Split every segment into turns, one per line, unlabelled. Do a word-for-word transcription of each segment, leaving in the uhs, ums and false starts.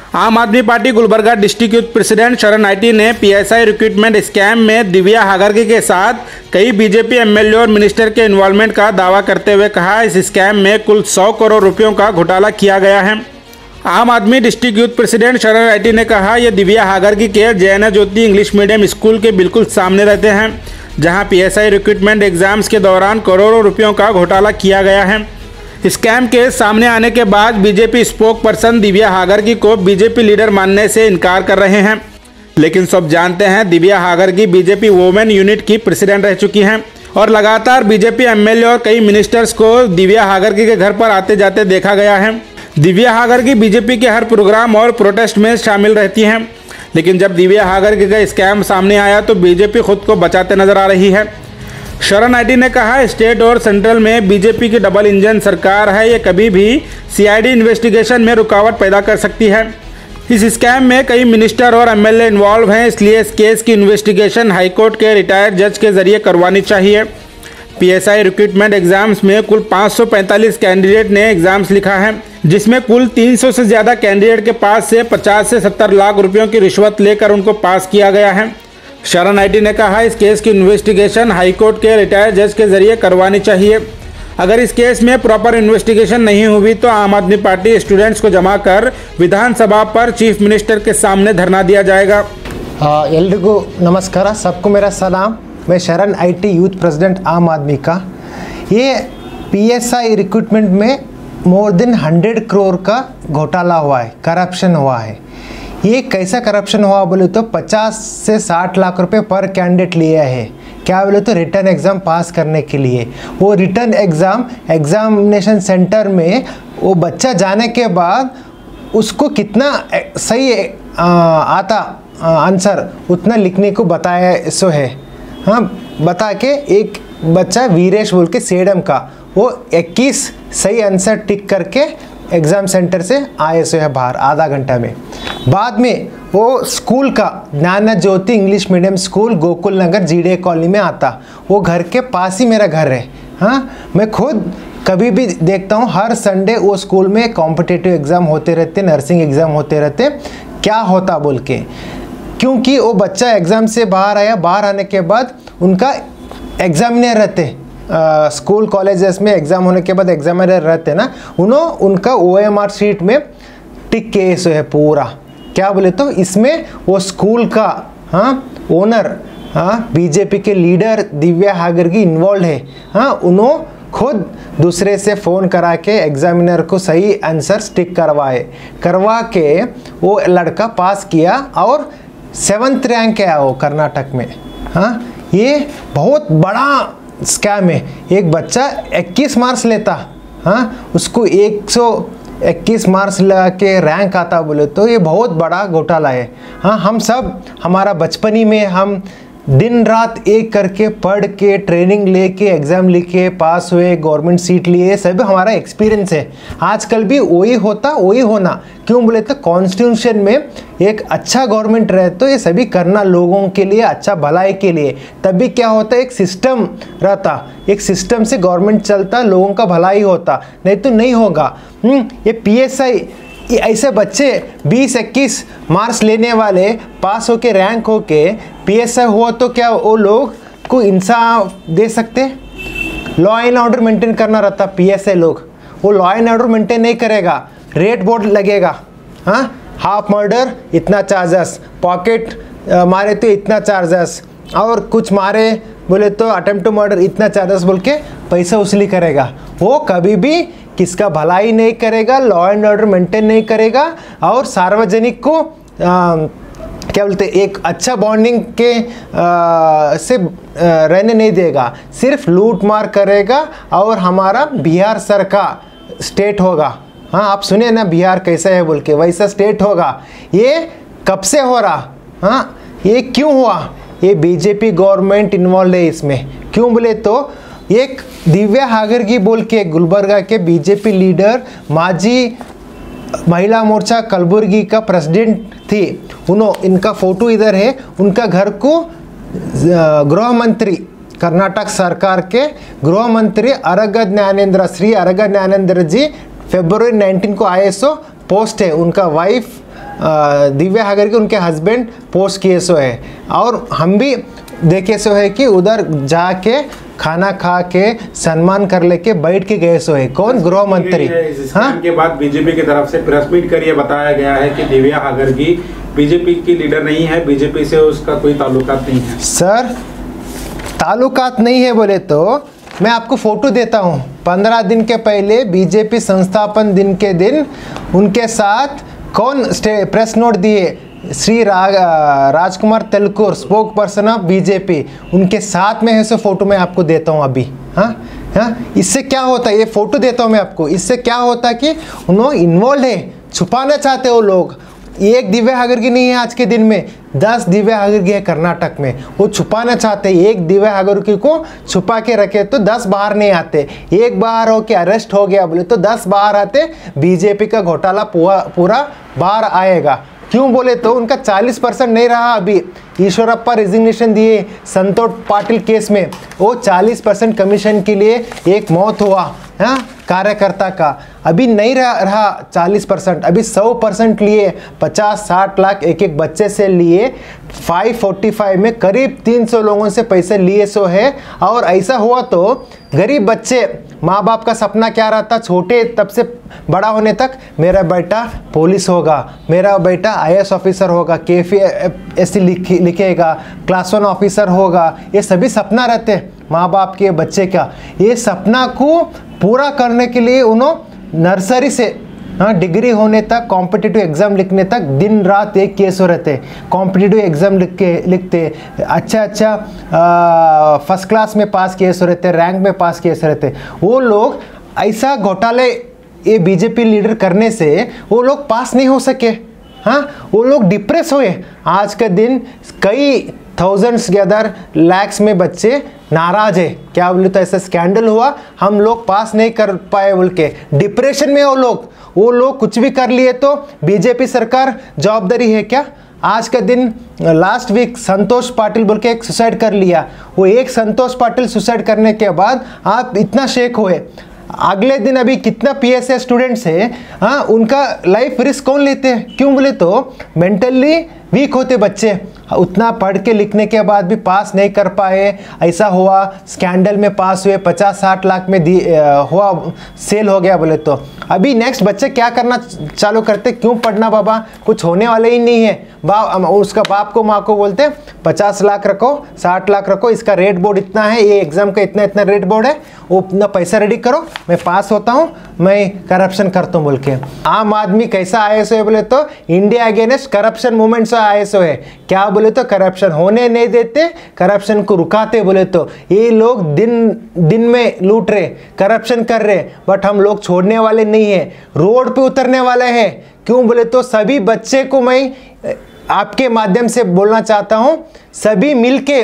आम Aadmi party Gulbarga district youth president Sharan IT ने PSI recruitment scam में दिव्या हागरगी के साथ कई बीजेपी एमएलए और मिनिस्टर के इन्वॉल्वमेंट का दावा करते हुए कहा, इस स्कैम में कुल सौ करोड़ रुपयों का घोटाला किया गया है। Aam Aadmi district youth president Sharan IT ने कहा, यह दिव्या हागरगी के Jain Jyoti English medium school के बिल्कुल सामने रहते हैं, जहां पीएसआई रिक्रूटमेंट एग्जाम्स के दौरान करोड़ों रुपयों का घोटाला किया गया है। स्कैम के सामने आने के बाद BJP spokesperson Divya Hagaragi को बीजेपी लीडर मानने से इनकार कर रहे हैं, लेकिन सब जानते हैं Divya Hagaragi BJP women unit की प्रेसिडेंट रह चुकी हैं और लगातार बीजेपी एमएलए और कई मिनिस्टर्स को दिव्या हागरगी के घर पर आते जाते देखा गया है। दिव्या हागरगी बीजेपी के हर प्रोग्राम और प्रोटेस्ट में शामिल रहती हैं, लेकिन जब दिव्या हागरगी का स्कैम सामने आया तो बीजेपी खुद को बचाते नजर आ रही है। शरण आईटी ने कहा, स्टेट और सेंट्रल में बीजेपी की डबल इंजन सरकार है, ये कभी भी सीआईडी इन्वेस्टिगेशन में रुकावट पैदा कर सकती है। इस स्कैम में कई मिनिस्टर और एमएलए इन्वॉल्व हैं, इसलिए इस केस की इन्वेस्टिगेशन हाईकोर्ट के रिटायर्ड जज के जरिए करवानी चाहिए। पीएसआई रिक्रूटमेंट एग्जाम्स में कुल पाँच सौ पैंतालीस कैंडिडेट ने एग्जाम्स लिखा है, जिसमें कुल तीन सौ से ज़्यादा कैंडिडेट के पास से पचास से सत्तर लाख रुपयों की रिश्वत लेकर उनको पास किया गया है। शरण आईटी ने कहा, इस केस की इन्वेस्टिगेशन हाईकोर्ट के रिटायर्ड जज के जरिए करवानी चाहिए। अगर इस केस में प्रॉपर इन्वेस्टिगेशन नहीं हुई तो आम आदमी पार्टी स्टूडेंट्स को जमा कर विधानसभा पर चीफ मिनिस्टर के सामने धरना दिया जाएगा।
एल्रिगू नमस्कार, सबको मेरा सलाम। मैं शरण आईटी यूथ प्रेसिडेंट आम आदमी का। ये पीएसआई रिक्रूटमेंट में मोर देन हंड्रेड करोड़ का घोटाला हुआ है, करप्शन हुआ है। ये कैसा करप्शन हुआ बोले तो पचास से साठ लाख रुपए पर कैंडिडेट लिया है। क्या बोले तो रिटर्न एग्ज़ाम पास करने के लिए। वो रिटर्न एग्ज़ाम एग्ज़ामिनेशन सेंटर में वो बच्चा जाने के बाद उसको कितना सही आ, आता आंसर उतना लिखने को बताया सो है। हाँ, बता के एक बच्चा वीरेश बोल के सेडम का वो इक्कीस सही आंसर टिक करके एग्ज़ाम सेंटर से आए सो है बाहर आधा घंटा में। बाद में वो स्कूल का Gyan Jyoti English medium school Gokul Nagar जीडे कॉलोनी में आता। वो घर के पास ही मेरा घर है। हाँ, मैं खुद कभी भी देखता हूँ, हर संडे वो स्कूल में कॉम्पिटिटिव एग्ज़ाम होते रहते, नर्सिंग एग्ज़ाम होते रहते। क्या होता बोल के, क्योंकि वो बच्चा एग्ज़ाम से बाहर आया, बाहर आने के बाद उनका एग्ज़ामिनर रहते आ, स्कूल कॉलेजेस में एग्ज़ाम होने के बाद एग्जामिनर रहते ना, उन्होंने उनका ओएमआर शीट में टिक के सो है पूरा। क्या बोले तो इसमें वो स्कूल का हाँ ओनर हाँ बीजेपी के लीडर दिव्या हागरगी इन्वॉल्व है। हाँ, उन्होंने खुद दूसरे से फ़ोन करा के एग्जामिनर को सही आंसर टिक करवाए, करवा के वो लड़का पास किया और सेवन्थ रैंक आया वो कर्नाटक में। हाँ, ये बहुत बड़ा स्कैम है। एक बच्चा इक्कीस मार्क्स लेता, हाँ, उसको एक सौ इक्कीस मार्क्स लगा के रैंक आता बोले तो ये बहुत बड़ा घोटाला है। हाँ, हम सब हमारा बचपनी में हम दिन रात एक करके पढ़ के ट्रेनिंग लेके एग्ज़ाम लिखे पास हुए, गवर्नमेंट सीट लिए, सब हमारा एक्सपीरियंस है। आजकल भी वही होता वही होना। क्यों बोले तो कॉन्स्टिट्यूशन में एक अच्छा गवर्नमेंट रहे तो ये सभी करना लोगों के लिए, अच्छा भलाई के लिए। तभी क्या होता, एक सिस्टम रहता, एक सिस्टम से गवर्नमेंट चलता, लोगों का भलाई होता, नहीं तो नहीं होगा। ये पीएसआई ये ऐसे बच्चे बीस इक्कीस मार्क्स लेने वाले पास होके रैंक होके पीएसआई हुआ तो क्या वो लोग को इंसाफ दे सकते? लॉ एंड ऑर्डर मेंटेन करना रहता पीएसआई लोग, वो लॉ एंड ऑर्डर मेंटेन नहीं करेगा, रेट बोर्ड लगेगा। हाँ, हाफ मर्डर इतना चार्जेस, पॉकेट मारे तो इतना चार्जेस, और कुछ मारे बोले तो अटेम्प्ट टू मर्डर इतना चार्जेस बोल के पैसा वसूली करेगा। वो कभी भी किसका भलाई नहीं करेगा, लॉ एंड ऑर्डर मेंटेन नहीं करेगा और सार्वजनिक को आ, क्या बोलते एक अच्छा बॉन्डिंग के आ, से आ, रहने नहीं देगा, सिर्फ लूट मार करेगा और हमारा बिहार सर का स्टेट होगा। हाँ, आप सुने ना बिहार कैसा है बोल के, वैसा स्टेट होगा। ये कब से हो रहा? हाँ, ये क्यों हुआ? ये बीजेपी गवर्नमेंट इन्वॉल्व है इसमें। क्यों बोले तो एक दिव्या हागरगी बोल के गुलबर्गा के बीजेपी लीडर, माजी महिला मोर्चा कलबुर्गी का प्रेसिडेंट थी। उन्होंने, इनका फोटो इधर है, उनका घर को गृह मंत्री, कर्नाटक सरकार के गृह मंत्री अरग ज्ञानेंद्र, श्री अरग ज्ञानेंद्र जी फरवरी नाइनटीन को आए सो पोस्ट है। उनका वाइफ दिव्या हागरकी उनके हस्बैंड पोस्ट किए सो है। और हम भी देखे सो है कि उधर जाके खाना खा के सम्मान कर लेके बैठ के गए सो है। कौन? गृह मंत्री।
हाँ, के बाद बीजेपी की तरफ से प्रेस मीट कर ये बताया गया है कि दिव्या हागरकी बीजेपी की लीडर नहीं है, बीजेपी से उसका कोई ताल्लुकात नहीं है।
सर, ताल्लुकात नहीं है बोले तो मैं आपको फोटो देता हूँ। पंद्रह दिन के पहले बीजेपी संस्थापन दिन के दिन उनके साथ कौन प्रेस नोट दिए? श्री रा, Rajkumar Telkur, spokesperson of BJP, उनके साथ में है। सो फोटो मैं आपको देता हूँ अभी। हाँ हाँ, इससे क्या होता है? ये फोटो देता हूँ मैं आपको। इससे क्या होता है कि उन्होंने इन्वॉल्व है, छुपाना चाहते हो लोग। एक दिव्या हागरकी नहीं है आज के दिन में, दस दिव्या हागरकी है कर्नाटक में, वो छुपाना चाहते हैं। एक दिव्या हागरकी को छुपा के रखे तो दस बाहर नहीं आते। एक बार हो के अरेस्ट हो गया बोले तो दस बाहर आते, बीजेपी का घोटाला पूरा पूरा बाहर आएगा। क्यों बोले तो उनका चालीस परसेंट नहीं रहा। अभी ईश्वरप्पा रेजिग्नेशन दिए संतोष पाटिल केस में, वो चालीस परसेंट कमीशन के लिए एक मौत हुआ हाँ कार्यकर्ता का। अभी नहीं रहा चालीस परसेंट, अभी सौ परसेंट लिए, पचास साठ लाख एक एक बच्चे से लिए, पाँच सौ पैंतालीस में करीब तीन सौ लोगों से पैसे लिए सो है। और ऐसा हुआ तो गरीब बच्चे, माँ बाप का सपना क्या रहता छोटे तब से बड़ा होने तक, मेरा बेटा पुलिस होगा, मेरा बेटा आई ए एस ऑफिसर होगा, के एफ एस सी लिखेगा, क्लास वन ऑफिसर होगा, ये सभी सपना रहते माँ बाप के बच्चे का। ये सपना को पूरा करने के लिए उन्होंने नर्सरी से हाँ डिग्री होने तक, कॉम्पिटिटिव एग्ज़ाम लिखने तक दिन रात एक केस हो रहते। कॉम्पिटिटिव एग्ज़ाम लिख के लिखते, अच्छा अच्छा फर्स्ट क्लास में पास केस हो रहते, रैंक में पास केस रहते। वो लोग ऐसा घोटाले ये बीजेपी लीडर करने से वो लोग पास नहीं हो सके। हाँ, वो लोग डिप्रेस हुए। आज के दिन कई थाउजेंड्स के अदर लैक्स में बच्चे नाराज है। क्या बोले तो ऐसा स्कैंडल हुआ, हम लोग पास नहीं कर पाए बोल के डिप्रेशन में वो लोग वो लोग कुछ भी कर लिए तो बीजेपी सरकार जवाबदारी है क्या? आज का दिन लास्ट वीक संतोष पाटिल बोल के एक सुसाइड कर लिया। वो एक संतोष पाटिल सुसाइड करने के बाद आप इतना शेक हुए। अगले दिन अभी कितना पी एस ए स्टूडेंट्स है हाँ, उनका लाइफ रिस्क कौन लेते हैं? क्यों बोले तो मेंटली वीक होते बच्चे, उतना पढ़ के लिखने के बाद भी पास नहीं कर पाए। ऐसा हुआ, स्कैंडल में पास हुए, पचास साठ लाख में दी हुआ, सेल हो गया बोले तो। अभी नेक्स्ट बच्चे क्या करना चालू करते? क्यों पढ़ना बाबा, कुछ होने वाले ही नहीं है। बाप उसका बाप को माँ को बोलते पचास लाख रखो, साठ लाख रखो, इसका रेट बोर्ड इतना है, ये एग्जाम का इतना इतना रेट बोर्ड है, वो उतना पैसा रेडी करो, मैं पास होता हूँ, मैं करप्शन करता हूँ बोल के। आम आदमी कैसा आई एस ओ है बोले तो इंडिया अगेंस्ट करप्शन मूवमेंट आई एस ओ है। क्या बोले तो करप्शन होने नहीं देते, करप्शन को रुकाते बोले तो। ये लोग दिन दिन में लूट रहे, करप्शन कर रहे, बट हम लोग छोड़ने वाले नहीं है, रोड पे उतरने वाले हैं। क्यों बोले तो सभी बच्चे को मैं आपके माध्यम से बोलना चाहता हूं, सभी मिलके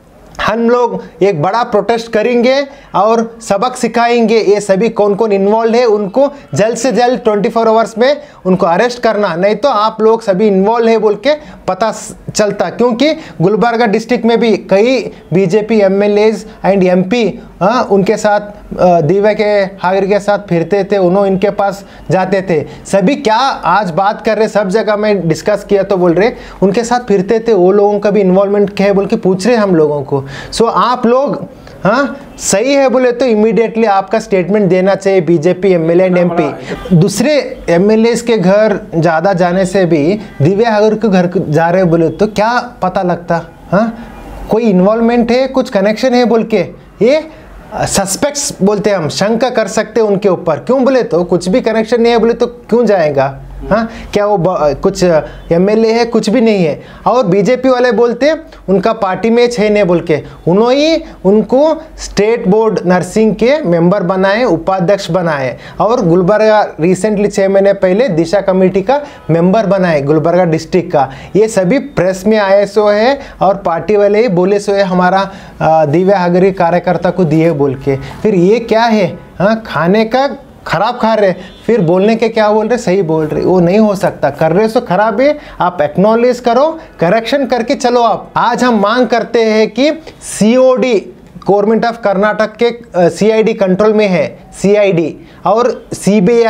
हम लोग एक बड़ा प्रोटेस्ट करेंगे और सबक सिखाएंगे। ये सभी कौन कौन इन्वॉल्व है उनको जल्द से जल्द चौबीस आवर्स में उनको अरेस्ट करना, नहीं तो आप लोग सभी इन्वॉल्व है बोल के पता चलता। क्योंकि गुलबर्गा डिस्ट्रिक्ट में भी कई BJP M L As and M P हाँ उनके साथ दिव्या के हागरकी के साथ फिरते थे, उन्होंने इनके पास जाते थे। सभी क्या आज बात कर रहे, सब जगह में डिस्कस किया तो बोल रहे उनके साथ फिरते थे, वो लोगों का भी इन्वॉल्वमेंट क्या है बोल के पूछ रहे हम लोगों को। सो so, आप लोग हाँ सही है बोले तो इमीडिएटली आपका स्टेटमेंट देना चाहिए BJP M L A and M P. दूसरे एम एल एज के घर ज़्यादा जाने से भी दिव्या हागरकी के घर जा रहे बोले तो क्या पता लगता हाँ कोई इन्वॉल्वमेंट है, कुछ कनेक्शन है बोल के। ये सस्पेक्ट्स बोलते हैं हम, शंका कर सकते हैं उनके ऊपर। क्यों बोले तो कुछ भी कनेक्शन नहीं है बोले तो क्यों जाएगा हाँ, क्या वो कुछ एम एल ए है, कुछ भी नहीं है। और बीजेपी वाले बोलते उनका पार्टी में छः नहीं बोल के, उन्होंने उनको स्टेट बोर्ड नर्सिंग के मेंबर बनाए, उपाध्यक्ष बनाए, और गुलबर्गा रिसेंटली छः महीने पहले दिशा कमेटी का मेंबर बनाए गुलबर्गा डिस्ट्रिक्ट का। ये सभी प्रेस में आए सो है और पार्टी वाले ही बोले सो है हमारा दिव्या हागरकी कार्यकर्ता को दिए बोल के। फिर ये क्या है हाँ, खाने का खराब खा रहे, फिर बोलने के क्या बोल रहे सही बोल रहे, वो नहीं हो सकता। कर रहे सो खराब है, आप एक्नॉलेज करो, करेक्शन करके चलो आप। आज हम मांग करते हैं कि C O D government of Karnataka के सी आई डी कंट्रोल में है, सी आई डी और सी बी आई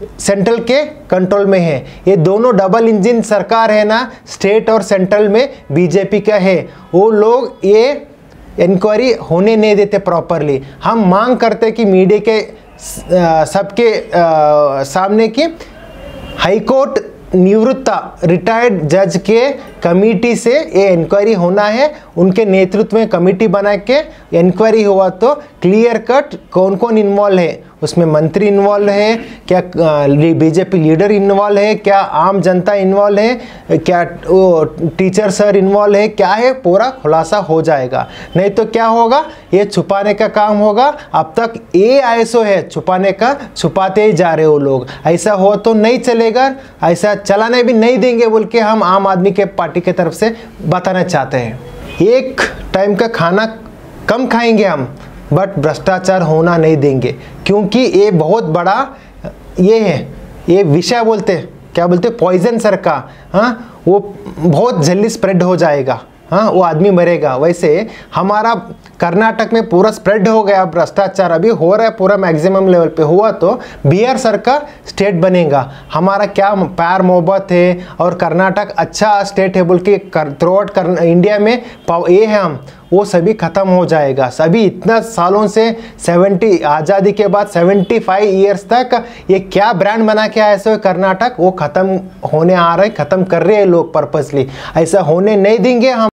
सेंट्रल के कंट्रोल में है। ये दोनों डबल इंजन सरकार है ना, स्टेट और सेंट्रल में बीजेपी का है। वो लोग ये इंक्वायरी होने नहीं देते प्रॉपरली। हम मांग करते कि मीडिया के सबके सामने की हाई कोर्ट निवृत्त रिटायर्ड जज के कमेटी से ये इंक्वायरी होना है। उनके नेतृत्व में कमेटी बना के इंक्वायरी हुआ तो क्लियर कट कौन कौन इन्वॉल्व है, उसमें मंत्री इन्वॉल्व है क्या, बीजेपी लीडर इन्वॉल्व है क्या, आम जनता इन्वॉल्व है क्या, टीचर सर इन्वॉल्व है क्या है, पूरा खुलासा हो जाएगा। नहीं तो क्या होगा, ये छुपाने का काम होगा। अब तक ये आईएसओ है छुपाने का, छुपाते ही जा रहे हो लोग। ऐसा हो तो नहीं चलेगा, ऐसा चलाने भी नहीं देंगे बोल के हम आम आदमी के पार्टी के तरफ से बताना चाहते हैं। एक टाइम का खाना कम खाएंगे हम, बट भ्रष्टाचार होना नहीं देंगे, क्योंकि ये बहुत बड़ा ये है, ये विषय बोलते क्या बोलते पॉइजन सर का, हाँ वो बहुत जल्दी स्प्रेड हो जाएगा, हाँ वो आदमी मरेगा। वैसे हमारा कर्नाटक में पूरा स्प्रेड हो गया भ्रष्टाचार, अभी हो रहा है पूरा मैक्सिमम लेवल पे। हुआ तो बिहार सर का स्टेट बनेगा। हमारा क्या प्यार मोहब्बत है और कर्नाटक अच्छा स्टेट है बोल के थ्रू आउट इंडिया में ये है हम, वो सभी ख़त्म हो जाएगा। सभी इतना सालों से सेवेंटी आज़ादी के बाद सेवेंटी फाइव ईयर्स तक ये क्या ब्रांड बना के आया ऐसे कर्नाटक, वो ख़त्म होने आ रहा है, ख़त्म कर रहे हैं लोग पर्पसली। ऐसा होने नहीं देंगे हम।